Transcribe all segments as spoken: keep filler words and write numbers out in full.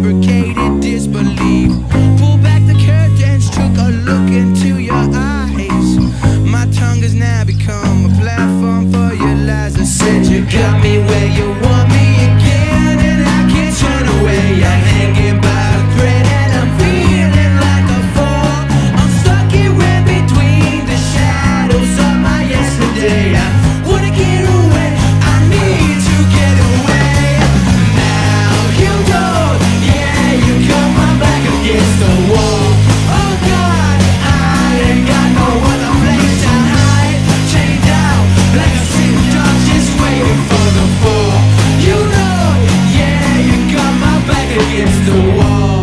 fabricated disbelief. Pull back the curtains, took a look into your eyes. My tongue has now become a platform for your lies. I said you got me where you want me again, and I can't turn away. I'm hanging by a thread and I'm feeling like a fool. I'm stuck here in between the shadows of my yesterday. I wanna get away, I need to get away. Now you know, yeah, you got my back against the wall. Oh God, I ain't got no other place to hide. Chained out like a sick dog, just waiting for the fall. You know, yeah, you got my back against the wall.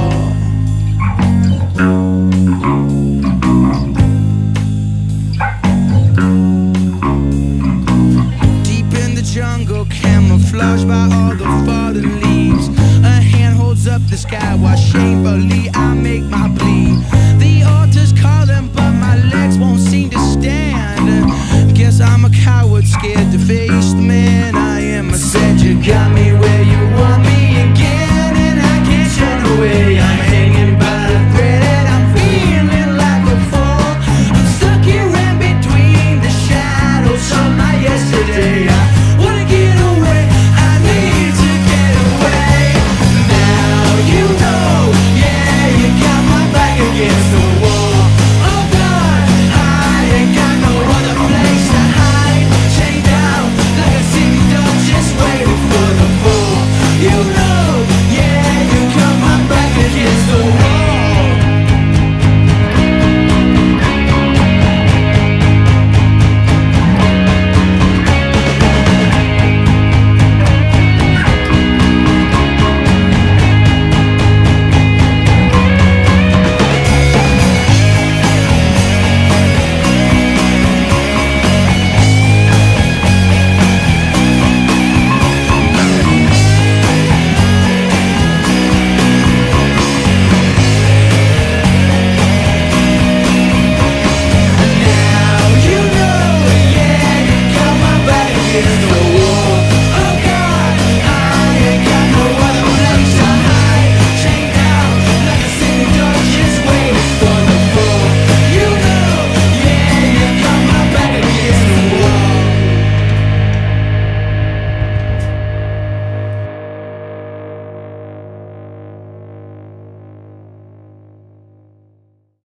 Deep in the jungle, camouflaged by all the fallen leaves. A hand holds up the sky while shamefully I make my plea. The altar's calling, but my legs won't seem to stand. Guess I'm a coward, scared to face the man I am. I said you got me where you want me again, and I can't turn away. I'm hanging by the thread and I'm feeling like a fool. I'm stuck here in between the shadows of my yesterday. I wanna get away, I need to get away. Now you know, yeah, you got my back against the wall. Oh God, I ain't got no other place to hide. Chained down like a sick dog, just waiting for the fall. You know, yeah, you got my back against the wall. Now you know, yeah, you got my back against the